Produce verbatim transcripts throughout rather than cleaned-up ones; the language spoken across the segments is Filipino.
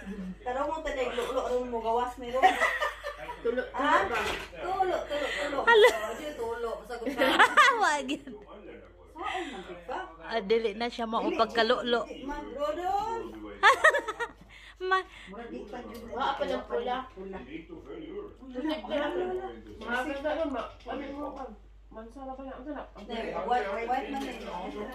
Tarong mo tanig lulo ron mo gawas ni ron. Tulo, Ah, tulo ba? tulo, tulo, tulo. Hala. Oh, di tulo sa gusto. Wag. Saan man ka? Ah, dili na siya mao pagkalulo. Magrodon. Ma, Wala pa ng pula. Tulik na lang. Mga ganda lang ba? Ano mo ka? Mansala ba na? Ang sarap. White, white man eh.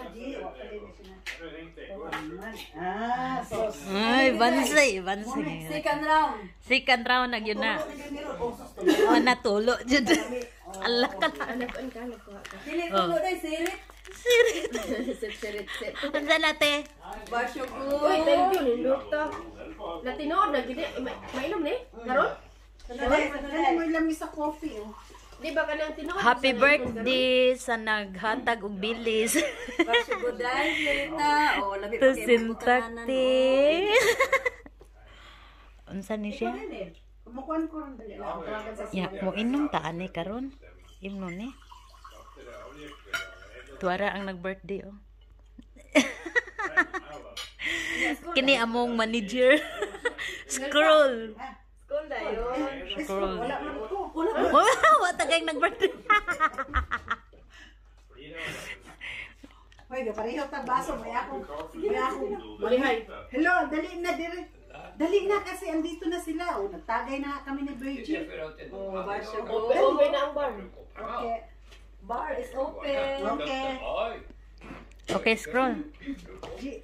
Ah, sauce. ay, bansay, bansay. Second round. Second round na yun na. Oh, natulo jud. Allah ka na. Ano ko ang kalag ko? Dili tulo dai sirit. Sirit. Sit, sit, sit. Unsa nate? Basyo Uy, ko. thank you. Nindot to. Latinood na gini. Ma- Mainom ni? Karon? Sanay, sanay. May lamis sa coffee, oh. Di ba ka nang tinood? Happy birthday sa naghatag og bilis. Basyo ko dai sirita. Oh, labi To pa kay sintakti. Unsa ni siya? Kumukuhan ko rin dali lang. Tawagan sa Ya, mo inom ta ani karon. Imno ni. Tuara ang nag-birthday oh. Kini among manager. Scroll. School dayon. Scroll. wala man ko. Wow, wa tagay nag-birthday. Hoy, pareho ta baso. May ako. May ako. Malihay. Hello, dali na dire. Dali na kasi andito na sila. Oh, nagtagay na kami ni Virgin. Oh, basyo ko. Open, open na ang bar. Okay. Bar is open. Okay. Okay, scroll. G-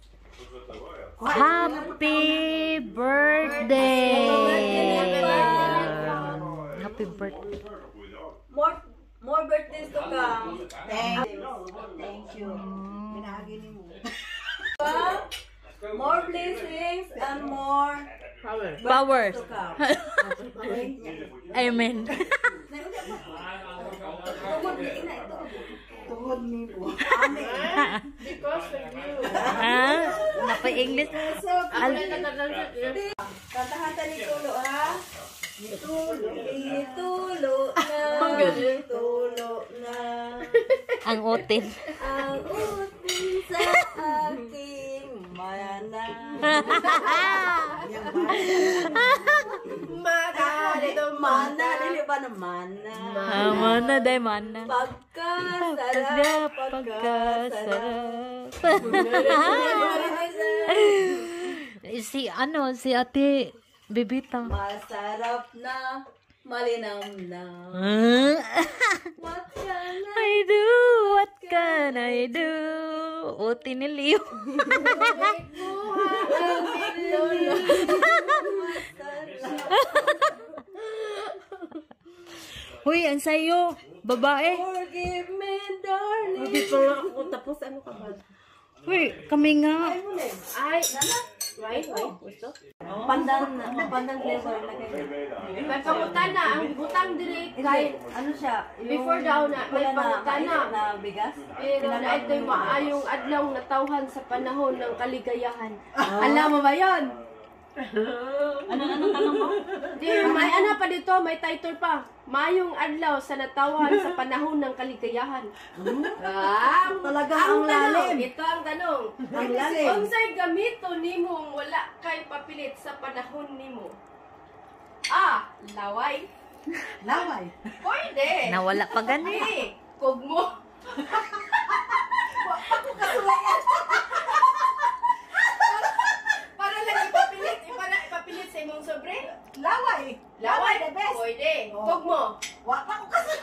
Happy birthday. Happy birthday. More more birthdays to come. Thank you. Thank you. Pinahagi ni mo. Diba? More blessings and more Power. Powers. to come. Amen. Tungod ni ina ito. Tuhod ni mo. Because of you. Ah, napa English. Al Kantahata ni Tulo ha. Itulo, itulo na, itulo na. ang utin. Ang utin sa aking mana. Mana dito Mana, dili ba na mana? Ah, mana day mana. Pagkasarap, Pagkasarap. pagkasarap. Si ano, si Ate Bibita. Masarap na, malinam na. Huh? What can I I do, what can I do? Utin ni Leo. Huy, ang sayo. Babae. forgive me, darling? Hindi pa nga ako tapos ano ka ba? Huy, kami nga. Ay, why? Why? Gusto? Pandan na, pandan flavor na kayo. May pangutan na. Ang butang dili kahit Ano siya? Yung Before daw na, may pula pangutan na. na bigas? Pero na ito'y maayong adlaw na tawhan sa panahon ng kaligayahan. Alam mo ba yon? Ano, ano tanong mo? Di, may ano pa dito, may title pa. Mayong adlaw sa natawhan sa panahon ng kaligayahan. Ah, Talaga ang ang tanong, lalim. ito ang tanong. Ang lalim. Unsay gamito nimo wala kay papilit sa panahon nimo? A. Laway. Laway. Pwede. Nawala pa B. gani. Kugmo. Para lang ipapilit, para ipapilit sa imong sobre. Laway. Laway, the best. pwede. Kugmo. Wa pa ko kasi.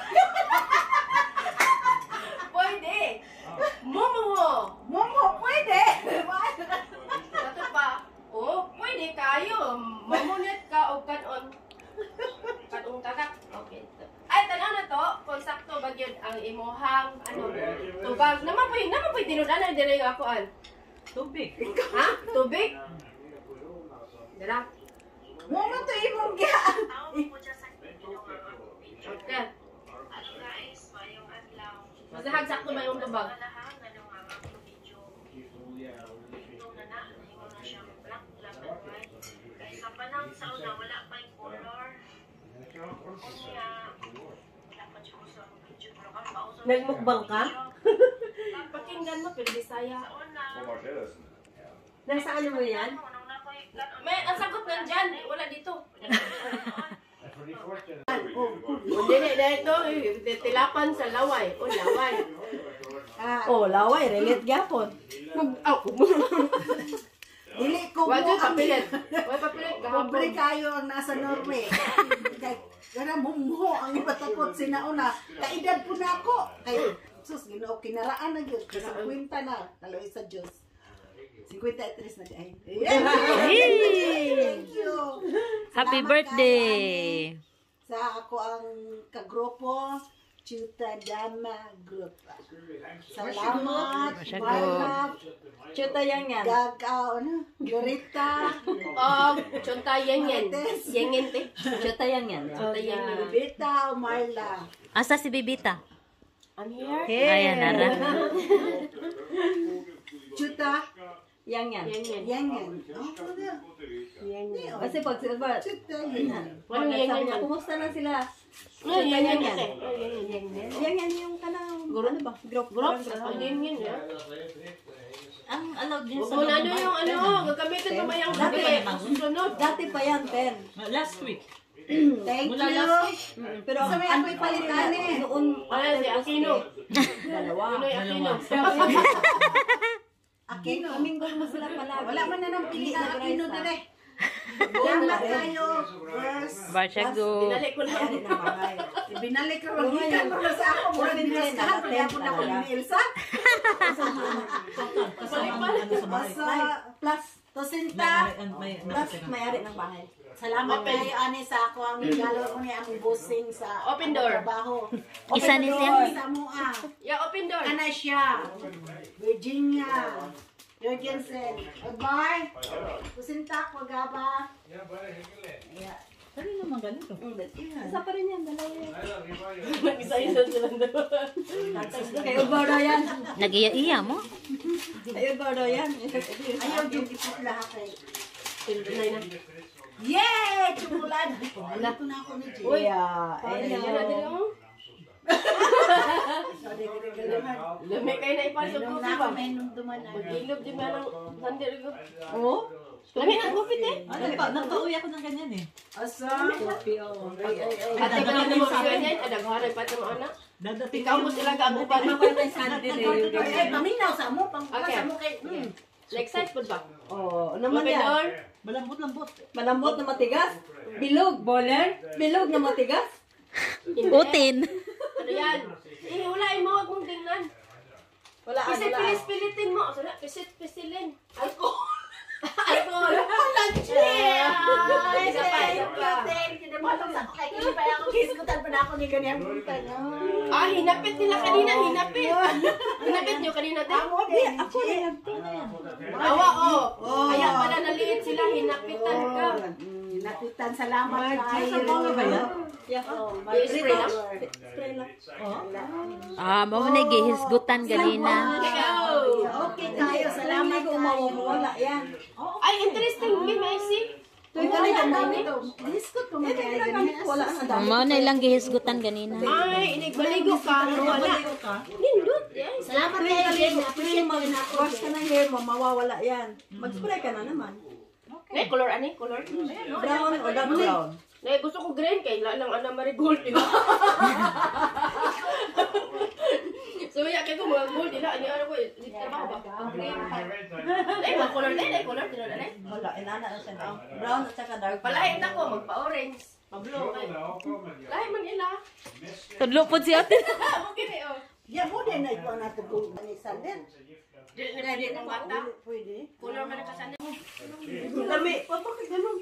Pwede. Momo. Momo, pwede. Ito pa. Oh, pwede kayo. Mamunit ka o kanon. Kanong tatak. Okay. Ay, tanaw na to. Kung sakto ba yun ang imuhang ano, tubag. Naman po, naman po, tinudanan din yung akoan. Tubig. Ha? Tubig? Dira. Momo to imong gya. Okay. Masahag sakto ba yung tubag? Sa panahon sa una, wala pa yung color. Kaya, dapat siya gusto ang video. Pero kung pauso na Nagmukbang ka? Pakinggan mo, pero Bisaya. sa una, Nasa ano mo yan? nung nakoy, May, ang sagot nandyan. Wala dito. Oh, Hindi, hindi, ito. Tilapan sa laway. O, laway. ah, Oh, laway, relate gapon. Ako. dili ko Wala mo ang papilit. Wala papilit. pobre Kahapon. kayo ang nasa Norway. Kay gara mumho ang ipatakot sinauna. Kaedad po na ako. Kay sus Ginoo kinaraan na gyud kasi kwenta na taloy sa Dios. fifty-three na kay. Thank you. Happy Salamat birthday! kayo, sa ako ang kagrupo Chuta Dama Group. Salamat. Masya Marlap, Chuta yang yan. Gagaw, ano? Loretta, Oh, chonta yengen. Yengen te. Chuta yang yan. Chonta yengen. Bita, Marla. Asa si Bibita? I'm here. Ayan, nara. Chuta, Yang yan. Yengen. Yengen. Oh, talaga. Yengen. Kasi pag sila, Chuta, Yengen. Ano sabi yengen niya, yan? kumusta na sila? Ano yengen yan? Yengen. Yang yan yung kanang, ano ba? Group. Group? Parang Oh, yengen ya. Ang allowed din Huwag sa mo na ano loob. yung ano, gagamitin mo mayang Dati gabi. pa Susunod. Dati pa yan, ten. Last week. Thank Mula you. last week. Mm, Pero Sa may ako'y palitan eh. Noon, Ano si Aquino? dalawa. Pinoy Aquino. Aquino. Mingle mo sila palagi. Wala man na nang pili ang Aquino Nag-rice dire. Salamat kayo. First, Barsago. Binalik ko na. Mayari ng bahay. binalik ko lang. Gikan mo na sa ako. Mura binaskahan. Kaya po na ko ni Elsa. Kasama ng ano sa bahay. Basta, Plus, Tosinta. May, may, plus mayari ng bahay. Salamat Open. kayo ani sa ako ang regalo ko ni among bossing sa Open among door. trabaho. Isa ni siya. Sa mua. Yeah, open door. Ana siya. Virginia. Jorgensen. Goodbye. Kusinta ko gaba. Ano naman ganito? Isa pa rin yan, dalawa yan. Nag-isa-isa sila doon. Kayo Gordo yan. Nag-iya-iya mo? Kayo Gordo yan. Ayaw yung ipit lahat kay. Tunay na. Yay! Tumulan. Luto na ako ni Jay. Uy, ah. Ay, Ayun yan na din na. mo. Lami kayo na ipasok ko, Nung na di ako ba? may nung dumanan. Mag-ilog din ba ng sandi rin ko? Oo? Lami na, gupit eh. Ano pa? Nagpauwi ako ng ganyan eh. Asa? Kopi, oh. Ay, ay, ay. Pati ka lang mo ganyan, adagharay pati mo anak. Dadating Ikaw mo sila gabo pa rin. Mapatay Sunday rin yung Ay, ganyan. paminaw sa mo. Pang Okay. sa mo kay. Mm. Next size po ba? Oh, ano naman Open yan? door. Malambot-lambot. Malambot na matigas? Bilog, boiler? Bilog na matigas? Utin. Ano yan? Eh, wala mo, huwag mong tingnan. Wala, wala. Pisit-pilis-pilitin mo. Sana, pisit-pisilin. Alcohol. Alcohol. Ay, isa pa, isa pa. Ah, hinapit nila kanina, hinapit. Hinapit nyo kanina din. Ako na yan. Awa, oh. Kaya pala naliit sila, hinapitan ka. Napitan, salamat kayo. Sa mga ba yan? Yan, oh. I-spray lang. Spray lang. Ah, mo na gihisgutan ganina. Ikaw. Okay kayo, salamat Kung kayo. mawawala yan. Ay, interesting. May Messi. Tuwing ka na dami to. Diskot ko Eh, mga ginagamit ko, wala ang dami. Mo na ilang gihisgutan ganina. Ay, inigbaligo ka. Wala. Nindot. Yes. Salamat Tuwing kayo, ka Jen. rin, Appreciate ko na ako. wash ka ng hair mo, mawawala yan. Mag-spray ka na naman. Eh, color ani? Color? Brown o dark brown. Eh, gusto ko green kay lang ana marigold, di ba? So, ya kay ko mga gold, ila ani ano ko, di trabaho ba? Ang green. Eh, mga color din, eh, color din na eh. Wala, inana na siya. Oh, brown at saka dark brown. Palahit ako, magpa-orange. Pablo. Lahi man ila. Tudlo po si Ate. Okay na oh. Ya mo din na ito na ito kung ni Sander. Di na pwede ng bata. Pwede. Color man ka sana. Dami. Pa, bakit ganun?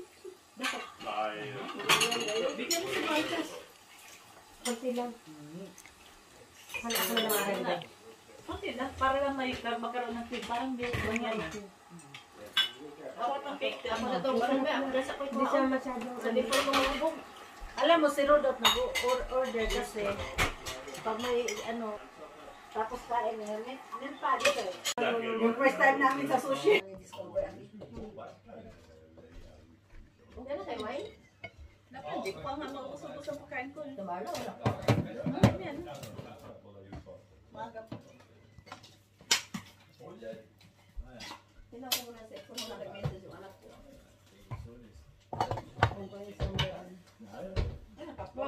Bigyan mo si Marcus. Kunti lang. Hala ko na mga renda. Kunti lang. Para lang may magkaroon ng team. Parang di ganyan. Ako itong cake. Ako na itong barang ba? Ako na sa ko ito. Sa di pa mga hubog. Alam mo, si Rodolph nag-order kasi pag may ano, tapos kain na yun, may pa dito eh. Yung first time namin sa sushi. Hindi na tayo wine? Hindi ko nga mausap sa pagkain ko. Tumala, wala. Tingnan ko muna sa kung mga nag-message yung anak ko.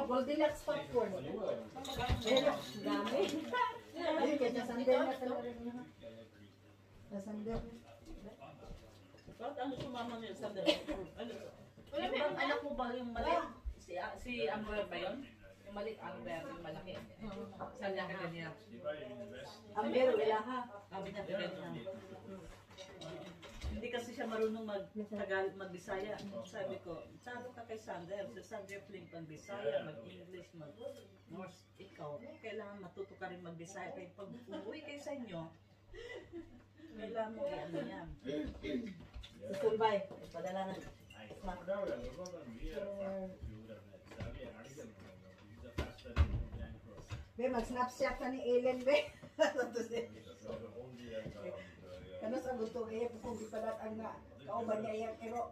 Goldilocks popcorn. Pero, dami. Ayun, kaya sasander na talaga niya. Sasander. Bakit ano sumama niya sa dalawa? Ano? Wala Yung ba? bang anak mo ba yung mali? Si si Amber ba yun? Yung mali Amber, yung malaki. Saan niya ka ganyan? Ang bero, wala ha. Sabi niya ka ganyan. Hindi kasi siya marunong mag-Tagal, mag-Bisaya. Sabi ko, saro ka kay Sander. Si Sander Flink pang Bisaya, mag-English, mag-Norse. Ikaw, kailangan matuto ka rin mag-Bisaya. Kaya pag umuwi kayo sa inyo, kailangan mo i-ano yan. Susulbay. Padala na. Be, mag-snapshot ka ni Ellen, be. Kano sa gusto kaya kung di palat ang nga kauban niya yung ero.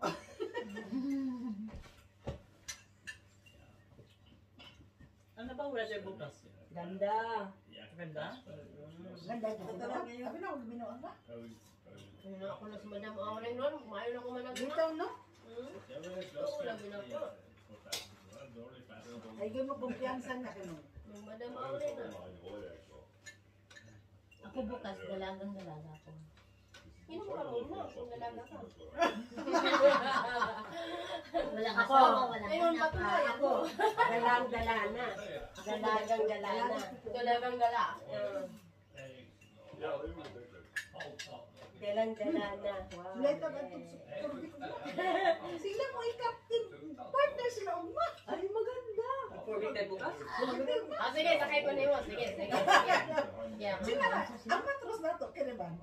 Ano ba weather bukas? Ganda. Ganda? Ganda ito. Sabi na, huwag binuang ka. Ano na ako na si Madam Aureng ron, kumain na ako manag na. Dito, no? Hmm? Oo, labi na po. Ay, gawin mo kumpiyansa na ka, no? Yung Madam Aureng na. Ako bukas, dalagang dalaga ako. Sino mo ka muna kung dalaga ka? Walang Ako. asawa, walang Ayun, anak. patuloy Ako, galang galana. Dalagang galana. Dalagang gala. Yan. Galang galana. Wow. Sila ito, sila mo i-captain. Partner sila, umma. Ay, maganda. Four-week tayo bukas? Ah, sige, sakay ko na yun. Sige, sige. sige. Yeah. Sila na, ang matros na to, kailan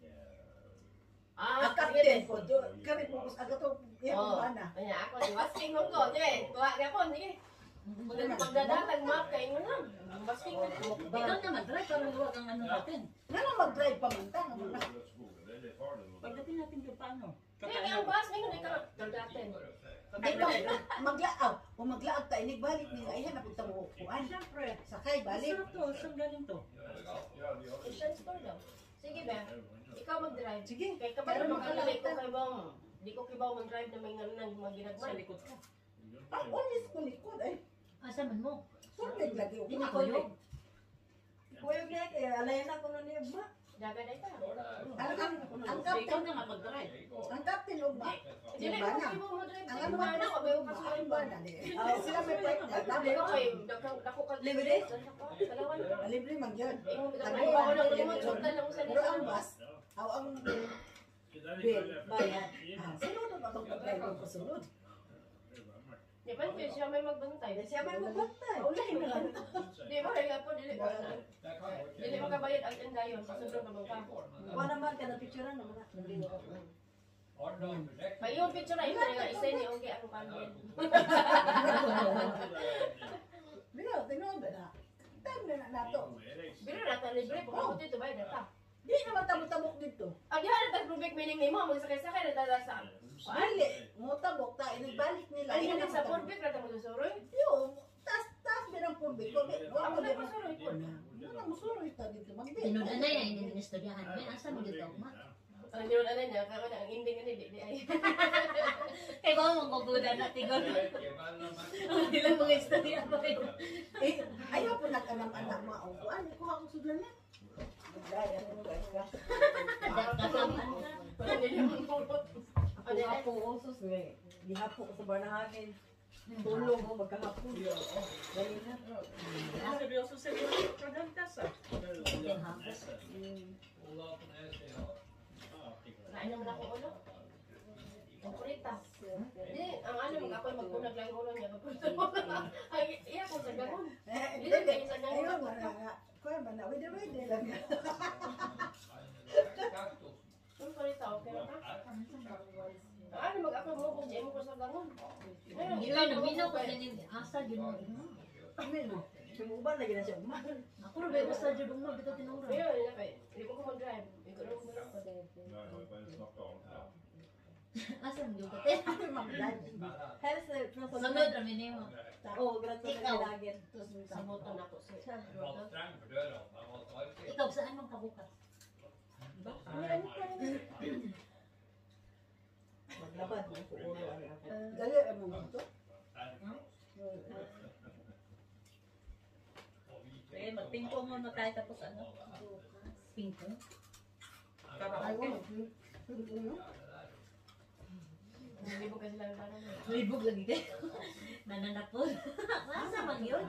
Ah, ang sige. captain ko, do- kami po, aga to, yan Oh, mo ana. kanya ako, di basking mo ko. Sige, tuwa ka po, sige. Pag- Pagdadatag map kayo mo lang. Basking mo din. Ikaw naman, try para luwag ang ano natin. Nga lang mag-drive pa man ta, nga muna. Pagdating natin doon paano? Kaya ang bus, may hindi ka dadatin. Di ba, maglaaw, o maglaag tayo, nagbalik nila, ay hanapot mo kuan. Siyempre. Sakay, balik. Sarap to, saan galing to? Asian store daw. Sige ba? Ikaw mag-drive. Sige. Kaya kapag Pero naman magkalaot kalilay ko na. kay Bong. Di ko kibaw mag-drive na may nga nang mga Sa ginagmay. likod ka. Ang onis ko likod, ay, Asa man mo? sulit lagi ako. Hindi na kuyog. Kuyog niya, kaya alayan ako na niya ba? Daga na ita. Ang, ang, ang Ikaw captain, na nga mag-drive. ang captain ugma. Hindi Ba ko na? kibaw mag-drive. Ang Ang ano ano ba na ko, bayo ka sa Ang iba. ba na, di? Sila may partner. Sabi ko kay, dako ka. Libre? Dalawan ka. Libre man yun. Eh, mo Ano bitaw ako ng limot, sultan lang sa Pero ang nisa. bus, aw ang bill, bayad. Ah, sunod na ba itong pag-drive ko sunod? Di ba, hindi siya may magbantay. Siya may magbantay. Ulahin na lang. Di ba, kaya po, dili ba? Dili makabayad ang endayon, pasundong naman ka. Kuha naman ka na picture naman. May yung picture na ito nga isa ni Ogie ang pandin. Bino, tinawag na. Time na na nato. Biro na ta libre kung ako dito ba data. Di naman tabok-tabok dito. Ang di hara tag rubik meaning nimo magsakay-sakay na dala sa. Dili, mo tabok ta, inagbalik nila. Ay hindi Ina sa sa purbik ra ta mo suroy. Yo, tas tas binang purbi ko. Wa Ako mo na din. pa suroy ko. Ano na musuroy ta dito man di. Tinunan na yan, hindi nistoryahan. May asa mo dito, ma? Ang diyon ana niya karon ang ending ni di di ay. Kaya ba mong kukuda na tigon? Hindi lang mga istorya ba kayo? Eh, ayaw po nag-anak-anak mga upuan. Ko ako sudan na. Magdaya mo guys ka. Kasamaan ka. Wala dili mo pupot. Ako nga po usos nga. Gihapo ko sa barnahangin. Tulong ko magkahapon. Dali na. Ah, seryoso, seryoso. Kagantas ah. Kain naman ako ulo. Ang kurita. Di, ang ano mag ako magpunag lang ulo niya kapag. Ay iya ko sa ganun. Eh, Dili kayo sa ganun. Ayun, mga kuya man na. Wede-wede lang. Ang kurita okay ra ka? Ano mag ako mo kung di mo ko sa ganun. Hindi lang, naminaw ko ganin. Asa, yun mo. Amen mo. Sumuban lagi na siya. Ako rin, pero sa dyan mo, bito tinura. Pero yun na kay. Hindi ko ko mag-drive. Hindi ko rin mag-drive. Asa mo yung kate? Ano mag-dad? Health na sa Sunod, raminin mo. Oo, grato na Ikaw. nilagin. Sa moto na ko. Siya. Ikaw, saan mong kabukas? Maglabad. Ulo ano ako. Dali, ano mo ito? muna tayo tapos ano? Pinto. Karaoke. Nalibog kasi lang lang. Libog lagi kayo. Nananapod. Masa man yun?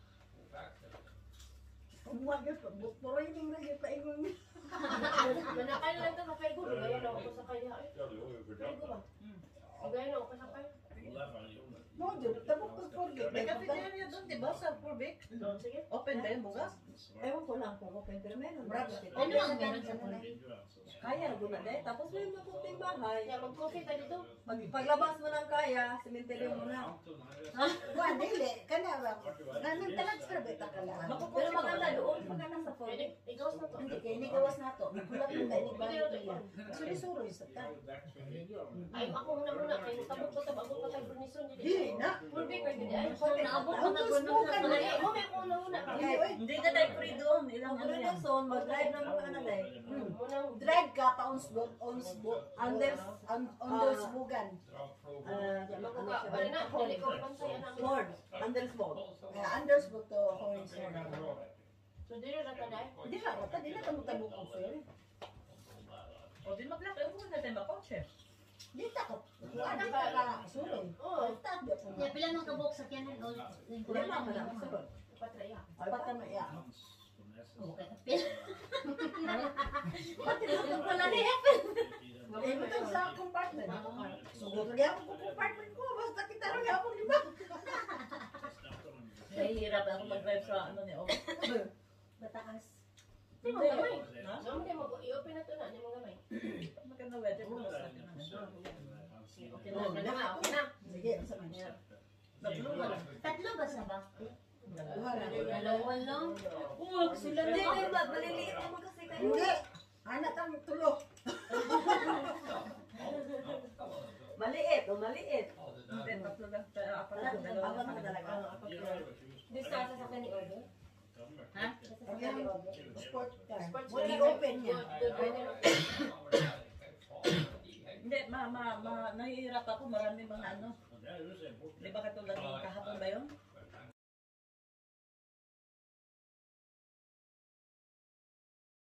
Umuwag yun, puro yung lagi pa ingon. Manakay lang ito, kapay ko. Gaya na ako sa kaya. Kapay ko ba? Gaya na ako sa kaya. Mo, dyan, tabok ko forget. May cafeteria doon, di ba? Sa Purbeck? Sige. Open ba yun bukas? Ewan ko lang kung open, pero meron. Ano ang meron sa Purbeck? Kaya, doon na dahil. Tapos may makunting bahay. Kaya mag-coffee ka dito. Pag, paglabas mo ng kaya, simenteryo mo na. Wa dili kana ba. Nanan talag sa beta ka lang. Pero maganda doon, maganda sa phone. Pwede, igawas na to. Hindi kay ni gawas nato. Kulat mo kay ni ba nila. Suri-suri sa ta. Ay, ako muna muna. Kaya tabot ko tabot ko tayo permission. Dili na. Purbeck kayo dito. Ay, Naabot ko na Ang gano'n gusto sa ka Ay, Purbeck. ako may una una. Hindi na tayo free doon. Ilang Ang ano gulo yan? ng zone, mag-drive ng mga ano dahil. Munang Drive ka pa ons bo ons bo Anders, on Anders bugan. Ah, makuka. Ano na, huli ko pansay anak. Ford, Anders Ford. Kaya Anders bo to horns. So, dito na tayo. Di ha, rata di na kamo tabo ko sir. O di maglak. Ewan ko na tayo makotse. Di ta ko. Ano ka ka suloy. Oo. Ta di ko. Ya, pila nang kabuk sa kyanan o yung Lima kurang pa na, sunod. Patraya. Ay pata na ya. Okay. Pila. Pati na pala ni Eh mo sa compartment. Sugod lagi ako sa compartment ko basta kita ra ako lima. Nahihirap ako mag-drive sa ano ni Om. Bataas. Di mo gamay. Ha? So, hindi mo i-open na to na. Di mo gamay. Maganda weather mo sa akin na. Okay na. Okay na. Okay na. Sige, sa kanya. Tatlo na lang. Tatlo ba sa bakti? Duha na. Dalawa lang. Huwag sila na yun. Maliliit naman kasi kayo. Hindi. Anak ang tulo. Maliit, o maliit. Hindi, tatlo lang. Pero apat na Apat dalawa na lang. talaga. Di sa sasakyan ni Order. Ha? Sport car. Sports Wala car. open niya. Good, good, good. Hindi, ma, ma, ma, nahihirap ako. Marami mga ano. Di ba katulad ng kahapon ba yun?